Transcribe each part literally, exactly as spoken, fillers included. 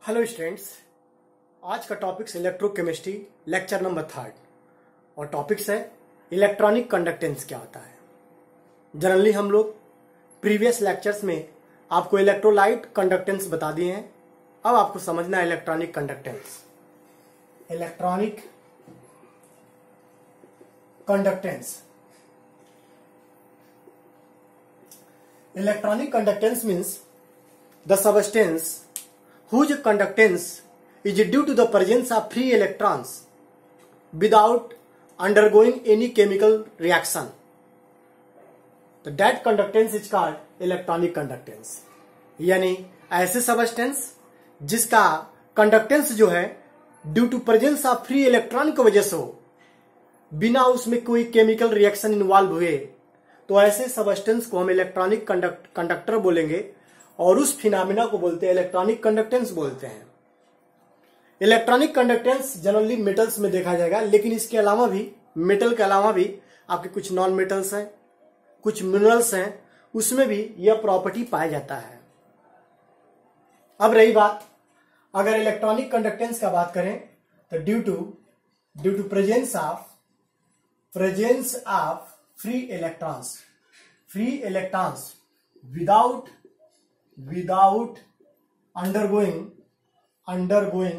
Hello students, आज का topics electrochemistry lecture number third और टॉपिक्स है इलेक्ट्रॉनिक कंडक्टेंस क्या होता है। जनरली हम लोग प्रीवियस लेक्चर्स में आपको इलेक्ट्रोलाइट कंडक्टेंस बता दिए हैं। अब आपको समझना है electronic conductance. Electronic conductance electronic conductance means the substance whose conductance is due to the presence of free electrons without undergoing any chemical reaction. तो that conductance is called electronic conductance। यानी ऐसे सबस्टेंस जिसका conductance जो है due to presence of free electron की वजह से हो, बिना उसमें कोई केमिकल रिएक्शन इन्वॉल्व हुए, तो ऐसे सबस्टेंस को हम इलेक्ट्रॉनिक कंडक्टर बोलेंगे और उस फिनोमेना को बोलते हैं इलेक्ट्रॉनिक कंडक्टेंस बोलते हैं। इलेक्ट्रॉनिक कंडक्टेंस जनरली मेटल्स में देखा जाएगा, लेकिन इसके अलावा भी मेटल के अलावा भी आपके कुछ नॉन मेटल्स हैं, कुछ मिनरल्स हैं, उसमें भी यह प्रॉपर्टी पाया जाता है। अब रही बात, अगर इलेक्ट्रॉनिक कंडक्टेंस का बात करें तो due to due to presence of presence of free electrons free electrons without without undergoing undergoing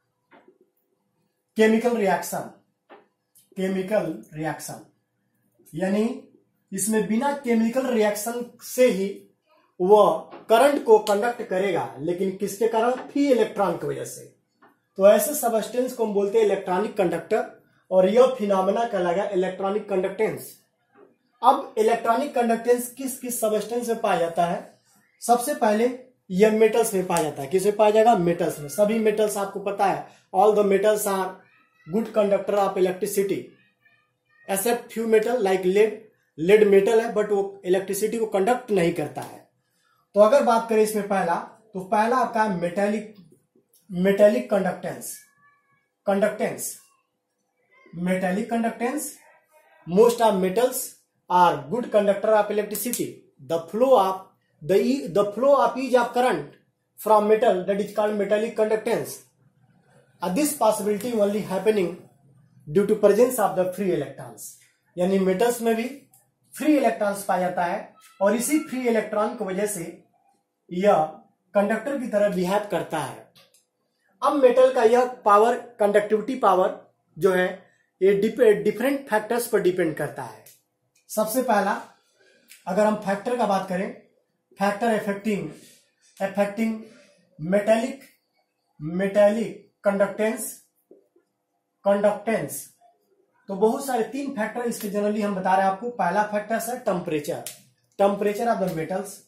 chemical reaction chemical reaction यानी इसमें बिना केमिकल रिएक्शन से ही वह करंट को कंडक्ट करेगा, लेकिन किसके कारण? फ्री इलेक्ट्रॉन की वजह से। तो ऐसे सबस्टेंस को हम बोलते हैं इलेक्ट्रॉनिक कंडक्टर और यह फिनोमेना कहलाएगा इलेक्ट्रॉनिक कंडक्टेंस। अब इलेक्ट्रॉनिक कंडक्टेंस किस किस सबस्टेंस में पाया जाता है? सबसे पहले यह मेटल्स में पाया जाता है। किसमें पाया जाएगा? मेटल्स में। सभी मेटल्स आपको पता है, all the metals are good conductor of electricity except few metal like lead. Lead metal है बट वो इलेक्ट्रिसिटी को कंडक्ट नहीं करता है। तो अगर बात करें इसमें पहला, तो पहला आपका है metallic metallic conductance conductance metallic conductance. Most of metals are good conductor of electricity. The flow of The, the flow of each of current from metal, that is called metallic conductance. Uh, this possibility only happening due to presence of the free electrons. यानी metals में भी free electrons पाया जाता है और इसी free electron की वजह से यह कंडक्टर की तरह बिहेव करता है। अब मेटल का यह पावर, कंडक्टिविटी पावर जो है, ये डिफरेंट फैक्टर्स पर डिपेंड करता है। सबसे पहला अगर हम फैक्टर का बात करें, factor affecting affecting metallic metallic conductance conductance तो बहुत सारे तीन फैक्टर इसके जनरली हम बता रहे हैं आपको। पहला फैक्टर है temperature temperature of the metals.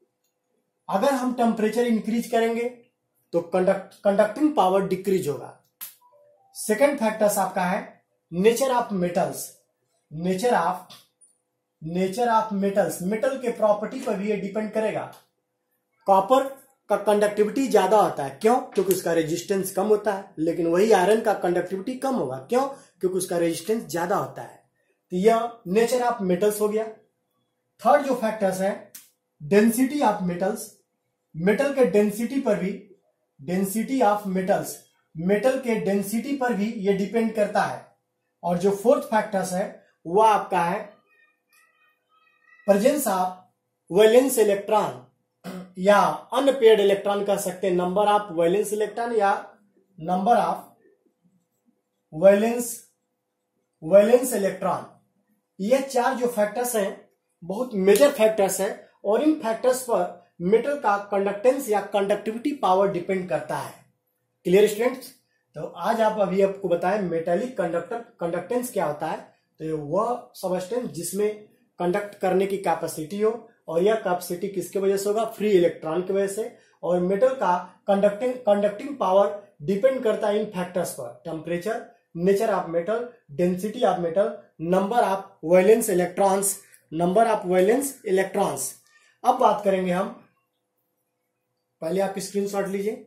अगर हम टेम्परेचर इंक्रीज करेंगे तो कंडक्ट कंडक्टिंग पावर डिक्रीज होगा। सेकेंड फैक्टर आपका है nature of metals nature of nature of metals. Metal के प्रॉपर्टी पर भी ये डिपेंड करेगा। कॉपर का कंडक्टिविटी ज्यादा होता है, क्यों? क्योंकि उसका रेजिस्टेंस कम होता है, लेकिन वही आयरन का कंडक्टिविटी कम होगा, क्यों? क्योंकि उसका रेजिस्टेंस ज्यादा होता है। तो यह नेचर ऑफ मेटल्स हो गया। थर्ड जो फैक्टर्स है डेंसिटी ऑफ मेटल्स। मेटल के डेंसिटी पर भी डेंसिटी ऑफ मेटल्स मेटल के डेंसिटी पर भी ये डिपेंड करता है। और जो फोर्थ फैक्टर्स है वह आपका है प्रेजेंस ऑफ वैलेंस इलेक्ट्रॉन या अनपेयर्ड इलेक्ट्रॉन कह सकते हैं। नंबर ऑफ वैलेंस इलेक्ट्रॉन या number of valence valence electron. ये चार जो फैक्टर्स हैं बहुत मेजर फैक्टर्स हैं और इन फैक्टर्स पर मेटल का कंडक्टेंस या कंडक्टिविटी पावर डिपेंड करता है। Clear students? तो आज आप अभी आपको बताएं मेटेलिक कंडक्टर कंडक्टेंस क्या होता है। तो वह सबस्टेंस जिसमें कंडक्ट करने की कैपेसिटी हो और यह कैपेसिटी किसके वजह से होगा? फ्री इलेक्ट्रॉन की वजह से। और मेटल का कंडक्टिंग कंडक्टिंग पावर डिपेंड करता है इन फैक्टर्स पर। Temperature, nature of metal, density of metal, number of valence electrons number of valence electrons. अब बात करेंगे हम, पहले आप स्क्रीनशॉट लीजिए।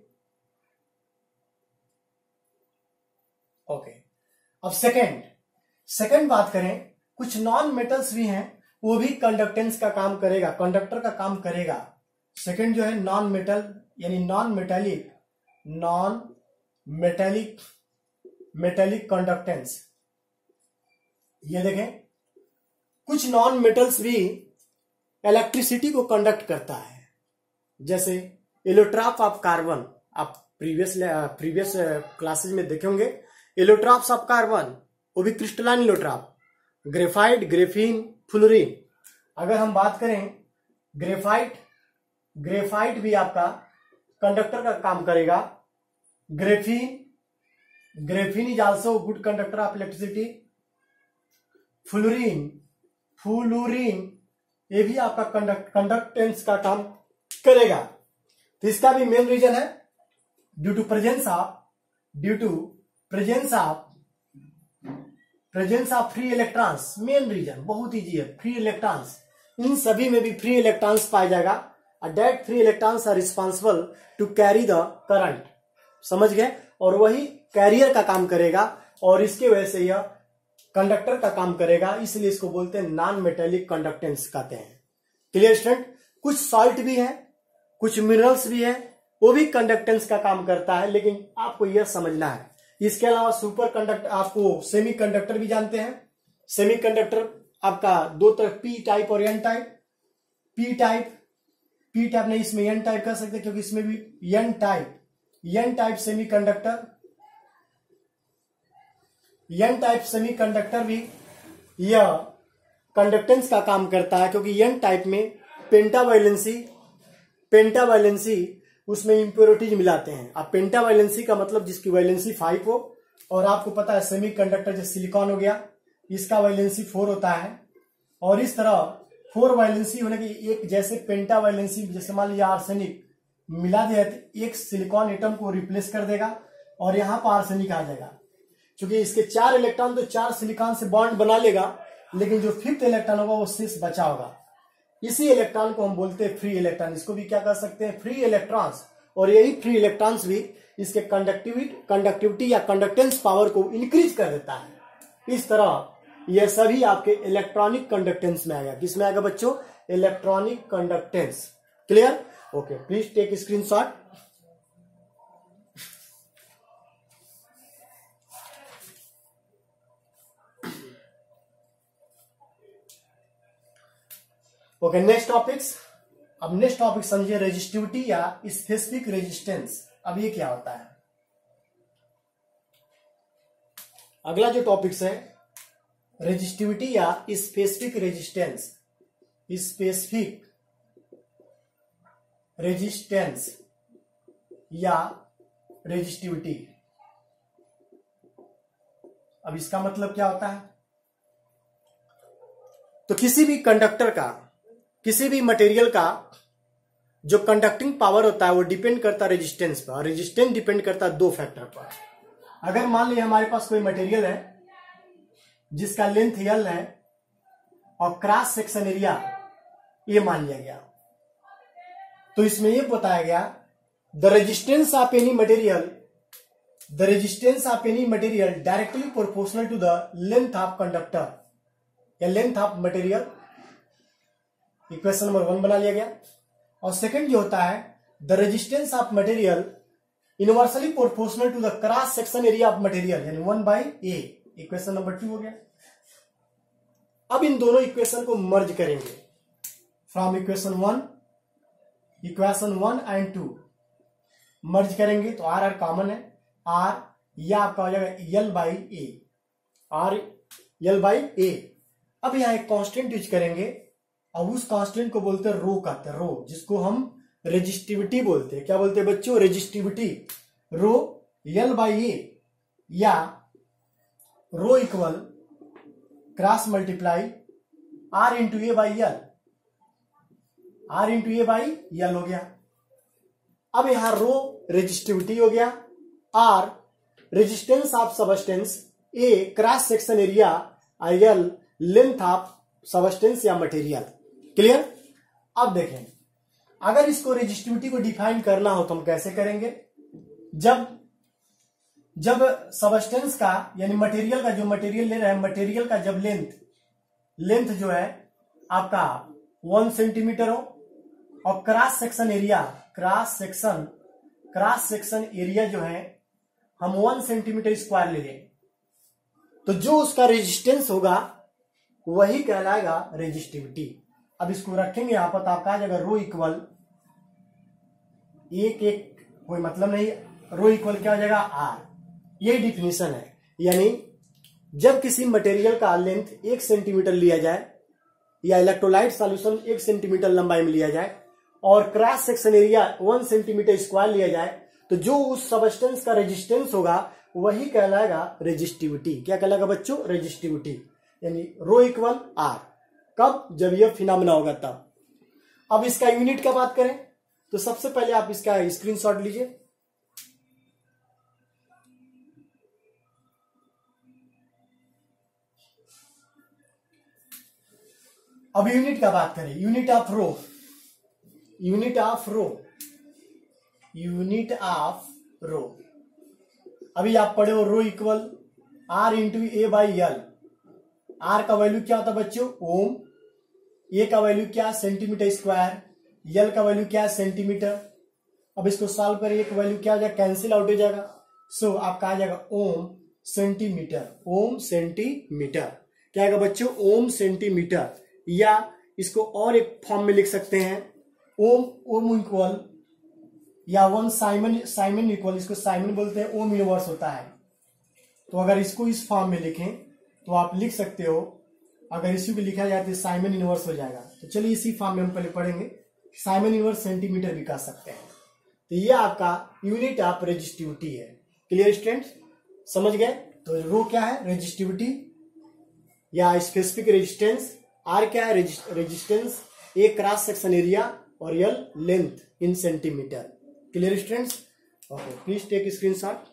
ओके, अब सेकेंड सेकेंड बात करें, कुछ नॉन मेटल्स भी हैं, वो भी कंडक्टेंस का काम करेगा, कंडक्टर का काम करेगा। सेकंड जो है नॉन मेटल यानी non metallic non metallic metallic conductance. ये देखें, कुछ नॉन मेटल्स भी इलेक्ट्रिसिटी को कंडक्ट करता है, जैसे एलोट्रॉप ऑफ कार्बन। आप प्रीवियस प्रीवियस क्लासेस में देखे होंगे एलोट्रॉप्स ऑफ कार्बन, वो भी crystalline allotrope, graphite, graphene, fluorine. अगर हम बात करें ग्रेफाइट, ग्रेफाइट भी आपका कंडक्टर का काम करेगा। Graphene, graphene is also good conductor of electricity. Fluorine, fluorine ये भी आपका कंडक्ट कंडक्टेंस का काम करेगा। तो इसका भी मेन रीजन है due to presence of due to presence of presence of free electrons. Main reason बहुत इजी है, फ्री इलेक्ट्रॉन्स। इन सभी में भी फ्री इलेक्ट्रॉन्स पाया जाएगा। That free electrons are responsible to carry the current. समझ गए? और वही कैरियर का काम करेगा और इसके वजह से यह कंडक्टर का काम करेगा, इसलिए इसको बोलते हैं नॉन मेटेलिक कंडक्टेंस कहते हैं। Clear student? कुछ सॉल्ट भी है, कुछ मिनरल्स भी है, वो भी कंडक्टेंस का काम करता है, लेकिन आपको यह समझना है। इसके अलावा सुपर कंडक्टर, आपको सेमी कंडक्टर भी जानते हैं। सेमी कंडक्टर आपका दो तरह, पी टाइप और N type. P type P type नहीं, इसमें एन टाइप कह सकते क्योंकि इसमें भी N type N type semi conductor N type semi conductor भी यह कंडक्टेंस का काम करता है, क्योंकि एन टाइप में पेंटावैलेंसी पेंटावैलेंसी उसमें इंप्योरिटीज मिलाते हैं। अब पेंटावैलेंसी का मतलब जिसकी वैलेंसी फाइव हो, और आपको पता है सेमी कंडक्टर जैसे सिलिकॉन हो गया, इसका वैलेंसी फोर होता है। और इस तरह फोर वैलेंसी होने की एक जैसे पेंटावैलेंसी, जैसे मान लीजिए आर्सेनिक मिला दिया तो एक सिलिकॉन एटम को रिप्लेस कर देगा और यहां पर आर्सेनिक आ जाएगा। क्योंकि इसके चार इलेक्ट्रॉन तो चार सिलिकॉन से बॉन्ड बना लेगा, लेकिन जो फिफ्थ इलेक्ट्रॉन होगा वो शेष बचा होगा। इसी इलेक्ट्रॉन को हम बोलते हैं फ्री इलेक्ट्रॉन। इसको भी क्या कर सकते हैं? Free electrons. और यही फ्री इलेक्ट्रॉन्स भी इसके कंडक्टिविटी कंडक्टिविटी या कंडक्टेंस पावर को इंक्रीज कर देता है। इस तरह यह सभी आपके इलेक्ट्रॉनिक कंडक्टेंस में आएगा। किस में आएगा बच्चों? Electronic conductance. Clear? Okay, please take screenshot. Okay, next topics. अब नेक्स्ट टॉपिक समझिए रेजिस्टिविटी या स्पेसिफिक रेजिस्टेंस। अब ये क्या होता है? अगला जो टॉपिक्स है रेजिस्टिविटी या स्पेसिफिक रेजिस्टेंस। स्पेसिफिक रेजिस्टेंस या रेजिस्टिविटी। अब इसका मतलब क्या होता है? तो किसी भी कंडक्टर का, किसी भी मटेरियल का जो कंडक्टिंग पावर होता है वो डिपेंड करता है रेजिस्टेंस पर, और रेजिस्टेंस डिपेंड करता है दो फैक्टर पर। अगर मान लीजिए हमारे पास कोई मटेरियल है जिसका लेंथ एल है और क्रॉस सेक्शन एरिया ये मान लिया गया, तो इसमें ये बताया गया the resistance of any material the resistance of any material directly proportional to the length of conductor या length of material. Equation number one बना लिया गया। और सेकंड जो होता है the resistance of material inversely proportional to the cross section area of material, यानी one by A. Equation number two हो गया। अब इन दोनों इक्वेशन को मर्ज करेंगे from equation one equation one and two merge करेंगे तो आर आर कॉमन है। आर या आपका हो जाएगा L by A, R L by A. अब यहां एक कांस्टेंट यूज करेंगे और उस कांस्टेंट को बोलते हैं रो कहते हैं, रो, जिसको हम रेजिस्टिविटी बोलते हैं। क्या बोलते हैं बच्चों? Resistivity. Row L by A या rho equal cross multiply R into A by L, R into A by L हो गया। अब यहां रो रेजिस्टिविटी हो गया, R resistance of substance, A cross section area, L length of substance या material. Clear? अब देखें, अगर इसको रेजिस्टिविटी को डिफाइन करना हो तो हम कैसे करेंगे? जब जब सबस्टेंस का यानी मटेरियल का, जो मटेरियल ले रहे हैं, मटेरियल का जब लेंथ लेंथ जो है आपका वन सेंटीमीटर हो और cross section area cross section cross section area जो है हम वन सेंटीमीटर स्क्वायर ले लें, तो जो उसका रेजिस्टेंस होगा वही कहलाएगा रेजिस्टिविटी। अब इसको रखेंगे यहां पर, तो आपका आ जाएगा रो इक्वल एक एक कोई मतलब नहीं, रो इक्वल क्या हो जाएगा आर। ये डिफिनीशन है, यानी जब किसी मटेरियल का लेंथ एक सेंटीमीटर लिया जाए या इलेक्ट्रोलाइट सॉल्यूशन एक सेंटीमीटर लंबाई में लिया जाए और cross section area one centimetre square लिया जाए, तो जो उस सबस्टेंस का रेजिस्टेंस होगा वही कहलाएगा रेजिस्टिविटी। क्या कहलाएगा बच्चों? रेजिस्टिविटी, यानी रो इक्वल आर। कब? जब यह फिनोमेना होगा तब। अब इसका यूनिट का बात करें तो सबसे पहले आप इसका स्क्रीनशॉट लीजिए। अब यूनिट का बात करें, unit of rho, unit of rho, unit of rho. अभी आप पढ़े हो rho equal R into A by L. R का वैल्यू क्या होता है बच्चों? ओम। ए का वैल्यू क्या? Centimetre square. एल का वैल्यू क्या? सेंटीमीटर। अब इसको सॉल्व करें, एक वैल्यू क्या हो जाएगा? कैंसिल आउट हो जाएगा। सो आपका आ जाएगा ओम सेंटीमीटर, ओम सेंटीमीटर। क्या आएगा बच्चों? Ohm centimetre. या इसको और एक फॉर्म में लिख सकते हैं, ओम ओम इक्वल या वन साइमन, साइमन इक्वल, इसको साइमन बोलते हैं, ओम इनवर्स होता है। तो अगर इसको इस फॉर्म में लिखें तो आप लिख सकते हो, अगर इसी को लिखा जाए तो साइमन इनवर्स हो जाएगा। तो चलिए इसी फॉर्म में हम पहले पढ़ेंगे, साइमन इनवर्स सेंटीमीटर भी कह सकते हैं। तो ये आपका यूनिट ऑफ रेजिस्टिविटी है। Clear students? समझ गए? तो रो क्या है? रेजिस्टिविटी या स्पेसिफिक रेजिस्टेंस। आर क्या है? Resistance. A cross section area और L length in centimetre. Clear students? Okay, please take screenshot.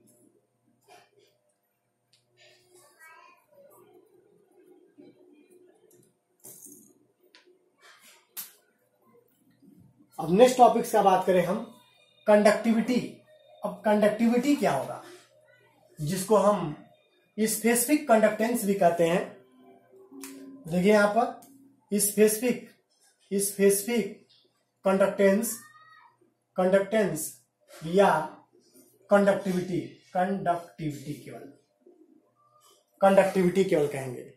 अब नेक्स्ट टॉपिक्स का बात करें हम, कंडक्टिविटी। अब कंडक्टिविटी क्या होगा, जिसको हम स्पेसिफिक कंडक्टेंस भी कहते हैं। देखिए यहां पर स्पेसिफिक स्पेसिफिक कंडक्टेंस, कंडक्टेंस या कंडक्टिविटी, कंडक्टिविटी केवल कंडक्टिविटी केवल कहेंगे।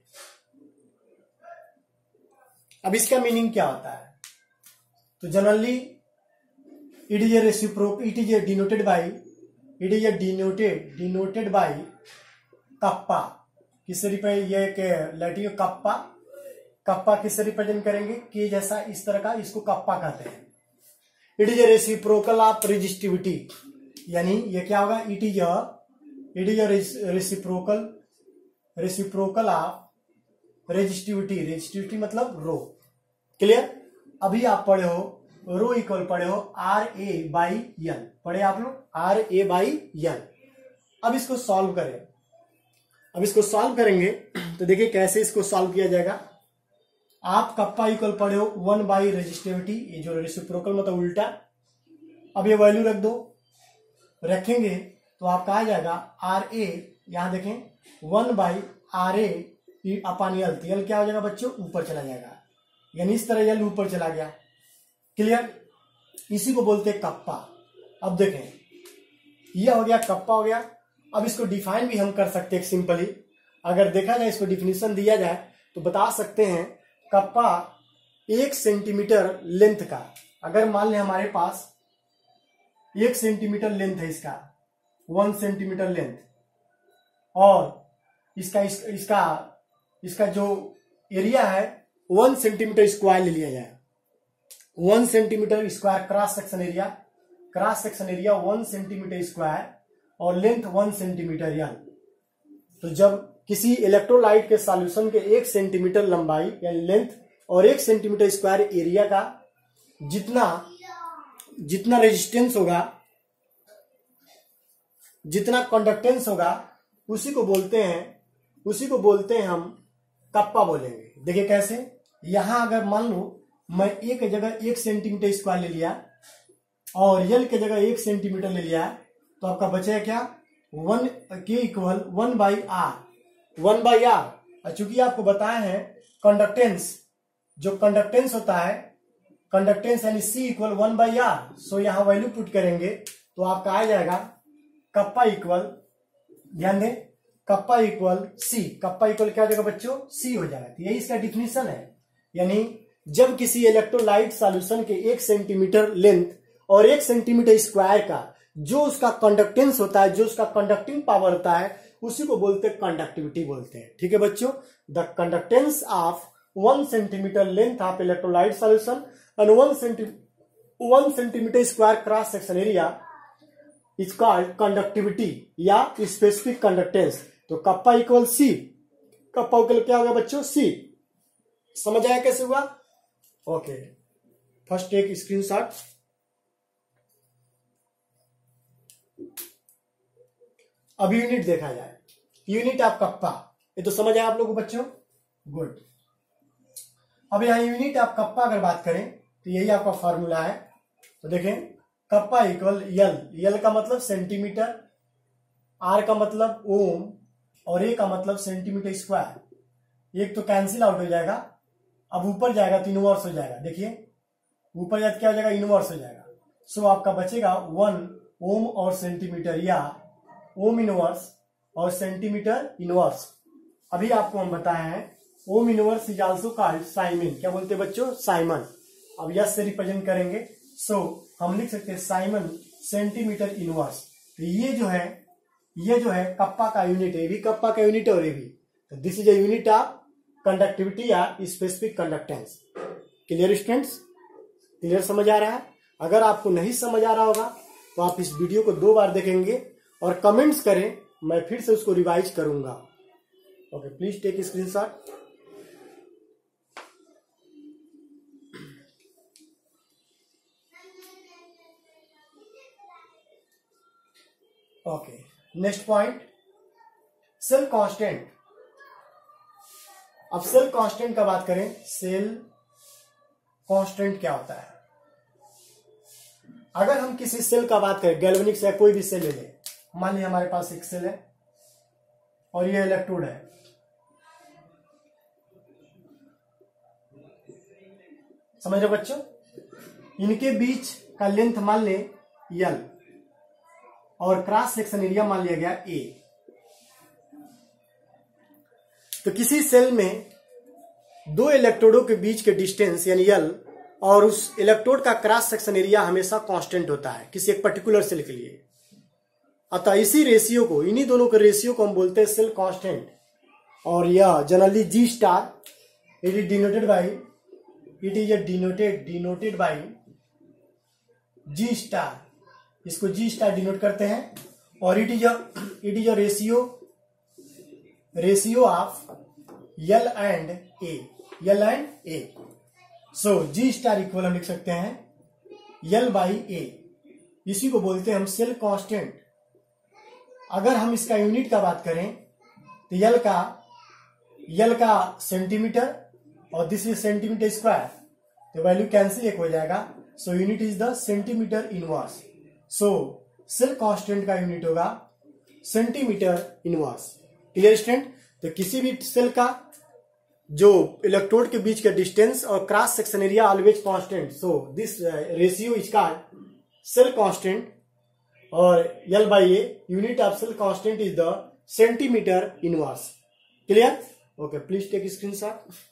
अब इसका मीनिंग क्या होता है? तो generally it is a reciprocal, it is a denoted by, it is a denoted denoted by kappa. किससे रिप्रेजेंट? ये के लैटिन कप्पा, कप्पा किससे रिप्रेजेंट करेंगे? के जैसा इस तरह का, इसको कप्पा कहते हैं। It is a reciprocal of resistivity, यानी ये क्या होगा? It is a it is a reciprocal reciprocal of resistivity. Resistivity मतलब रो। क्लियर? अभी आप पढ़े हो रो इक्वल पढ़े हो आर ए बाई एल, पढ़े आप लोग आर ए बाई एल। अब इसको सॉल्व करें, अब इसको सॉल्व करेंगे तो देखिए कैसे इसको सॉल्व किया जाएगा। आप कप्पा इक्वल पढ़े हो वन बाई रेजिस्टिविटी, ये जो रेसिप्रोकल मतलब उल्टा। अब ये वैल्यू रख दो, रखेंगे तो आपका आ जाएगा आर ए, यहां देखें one by R A upon L. L क्या हो जाएगा बच्चों? ऊपर चला जाएगा, यानी इस तरह एल ऊपर चला गया। क्लियर? इसी को बोलते हैं कप्पा। अब देखें यह हो गया, कप्पा हो गया। अब इसको डिफाइन भी हम कर सकते हैं सिंपली। अगर देखा जाए, इसको डिफिनीशन दिया जाए तो बता सकते हैं कप्पा एक सेंटीमीटर लेंथ का, अगर मान लें हमारे पास एक सेंटीमीटर लेंथ है, इसका वन सेंटीमीटर लेंथ, और इसका इस, इसका इसका जो एरिया है वन सेंटीमीटर स्क्वायर ले लिया जाए। One centimetre square cross section area, cross section area one centimetre square और लेंथ वन सेंटीमीटर एल। तो जब किसी इलेक्ट्रोलाइट के सॉल्यूशन के एक सेंटीमीटर लंबाई यानी लेंथ और एक सेंटीमीटर स्क्वायर एरिया का जितना जितना रेजिस्टेंस होगा, जितना कंडक्टेंस होगा, उसी को बोलते हैं उसी को बोलते हैं हम कप्पा बोलेंगे। देखिए कैसे, यहां अगर मान लो मैं ए की जगह एक सेंटीमीटर स्क्वायर ले लिया और एल की जगह एक सेंटीमीटर ले लिया, तो आपका बचेगा क्या? One K equal one by R, one by R. चूंकि आपको बताया है कंडक्टेंस, जो कंडक्टेंस होता है, कंडक्टेंस यानी C equal one by R. So यहां वैल्यू पुट करेंगे तो आपका आ जाएगा कप्पा इक्वल, ध्यान दें, kappa equal C. Kappa equal क्या हो जाएगा बच्चों? सी हो जाएगा। तो यही इसका डिफिनीशन है। यानी जब किसी इलेक्ट्रोलाइट सॉल्यूशन के एक सेंटीमीटर लेंथ और एक सेंटीमीटर स्क्वायर का जो उसका कंडक्टेंस होता है, जो उसका कंडक्टिंग पावर होता है, उसी को बोलते हैं कंडक्टिविटी बोलते हैं। ठीक है बच्चों, the conductance of one centimetre length of electrolyte solution and one centi one centimetre square cross section area is called conductivity या स्पेसिफिक कंडक्टेंस। तो kappa equal C, kappa equal क्या होगा बच्चों? सी। समझ आया कैसे हुआ? ओके, फर्स्ट एक स्क्रीनशॉट। अब यूनिट देखा जाए, यूनिट ऑफ कप्पा, ये तो समझ आया आप लोगों को बच्चों? गुड। अब यहां यूनिट ऑफ कप्पा अगर बात करें तो यही आपका फॉर्मूला है। तो देखें, कप्पा इक्वल यल, यल का मतलब सेंटीमीटर, आर का मतलब ओम और ए का मतलब सेंटीमीटर स्क्वायर। एक तो कैंसिल आउट हो जाएगा, अब ऊपर जाएगा तो इनवर्स हो जाएगा। देखिए ऊपर जाए क्या हो जाएगा? इनवर्स हो जाएगा। सो आपका बचेगा वन ओम और सेंटीमीटर, या ओम इनवर्स और सेंटीमीटर इनवर्स। अभी आपको हम बताए हैं ohm inverse is also called siemens. क्या बोलते हैं बच्चों? साइमन। अब यस से रिप्रेजेंट करेंगे, सो so, हम लिख सकते हैं साइमन सेंटीमीटर इनवर्स। तो ये जो है, ये जो है कप्पा का यूनिट है, ये भी कप्पा का यूनिट है और ये भी। तो this is a unit of conductivity या specific conductance. Clear students? Clear समझ आ रहा है? अगर आपको नहीं समझ आ रहा होगा तो आप इस वीडियो को दो बार देखेंगे और कमेंट्स करें, मैं फिर से उसको रिवाइज करूंगा। Okay, please take screenshot. Okay, next point, cell constant. अब सेल कांस्टेंट का बात करें, सेल कांस्टेंट क्या होता है? अगर हम किसी सेल का बात करें, गैल्वेनिक से कोई भी सेल ले लें, मान लीजिए हमारे पास एक सेल है और ये इलेक्ट्रोड है। समझ रहे बच्चों? इनके बीच का लेंथ मान ले यल और क्रॉस सेक्शन एरिया मान लिया गया ए। तो किसी सेल में दो इलेक्ट्रोडों के बीच के डिस्टेंस यानी यल और उस इलेक्ट्रोड का क्रॉस सेक्शन एरिया हमेशा कांस्टेंट होता है किसी एक पर्टिकुलर सेल के लिए। अतः इसी रेशियो को, इन्हीं दोनों के रेशियो को हम बोलते हैं सेल कांस्टेंट। और यह generally G star it is denoted by it is denoted denoted by G star. इसको जी स्टार डिनोट करते हैं। और it is it is a ratio ratio of L and A, L and A. So G star equal हम लिख सकते हैं यल by ए। इसी को बोलते हैं हम सेल कांस्टेंट। अगर हम इसका यूनिट का बात करें तो यल का यल का सेंटीमीटर और दिस इज सेंटीमीटर स्क्वायर, तो वैल्यू कैंसिल एक हो जाएगा। So unit is the centimetre inverse. So cell constant का यूनिट होगा सेंटीमीटर इनवर्स। Clear student? तो किसी भी सेल का जो इलेक्ट्रोड के बीच का डिस्टेंस और cross section area always constant, so this ratio is called cell constant. और L by A, unit of cell constant is the centimetre inverse. Clear? Okay, please take screenshot.